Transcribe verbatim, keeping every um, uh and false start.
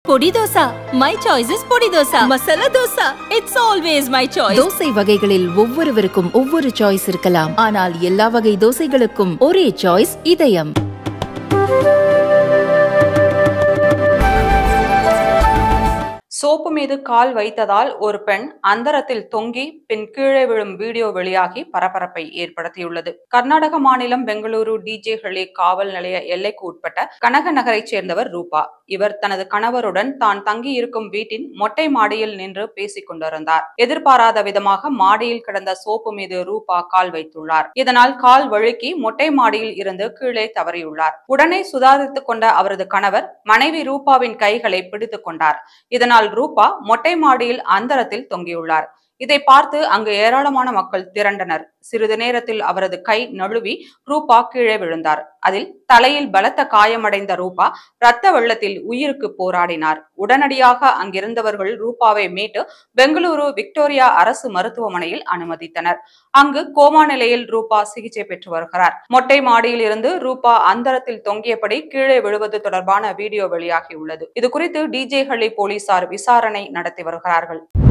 பொடி dosa. My choice is பொடி dosa. Masala dosa. It's always my choice. Dosa வகைகளில் ஒவ்வொருவருக்கும் ஒவ்வொரு சாய்ஸ் இருக்கலாம். ஆனால் எல்லா வகை தோசைகளுக்கும் ஒரே சாய்ஸ் இதயம். சோப்பு மீது கால் வைத்ததால் ஒரு பெண் அந்தரத்தில் தொங்கி பின் கீழே விழும் வீடியோ வெளியாகி பரபரப்பை ஏற்படுத்தியுள்ளது. கர்நாடக மாநிலம் பெங்களூரு டிஜே ஹள்ளி காவல் நிலைய எல்லைக்கு உட்பட்ட கனக நகரைச் சேர்ந்தவர் ரூபா. இவர் தனது கணவருடன் தான் தங்கி இருக்கும் வீட்டின் மொட்டை மாடியில் நின்று பேசிக் கொண்டிருந்தார். எதிர்பாராத விதமாக மாடியில் கிடந்த சோப்பு மீது ரூபா கால் வைத்துள்ளார். இதனால் கால் வழுக்கி மொட்டை மாடியில் இருந்து கீழே தவறியுள்ளார். உடனே சுதாரித்துக் கொண்ட அவரது கணவர் மனைவி ரூபாவின் கைகளை பிடித்துக் கொண்டார். இதனால் ரூபா மொட்டை மாடியில் அந்தரத்தில் தொங்கியுள்ளார். இதை பார்த்து அங்கு ஏராளமான மக்கள் திரண்டனர். சிறிது நேரத்தில் அவரது கை நழுவி ரூபா கீழே விழுந்தார். அதில் தலையில் பலத்த காயமடைந்த ரூபா இரத்த வெள்ளத்தில் உயிருக்கு போராடினார். உடனடியாக அங்கிருந்தவர்கள் ரூபாவை மீட்டு பெங்களூரு விக்டோரியா அரசு மருத்துவமனையில் அனுமதித்தனர். அங்கு கோமா நிலையில் ரூபா சிகிச்சை பெற்று வருகிறார். மொட்டை மாடியில் இருந்து ரூபா அந்தரத்தில் தொங்கியபடி கீழே விழுவது தொடர்பான வீடியோ வெளியாகியுள்ளது. இது குறித்து டிஜே ஹள்ளி போலீசார் விசாரணை நடத்தி வருகிறார்கள்.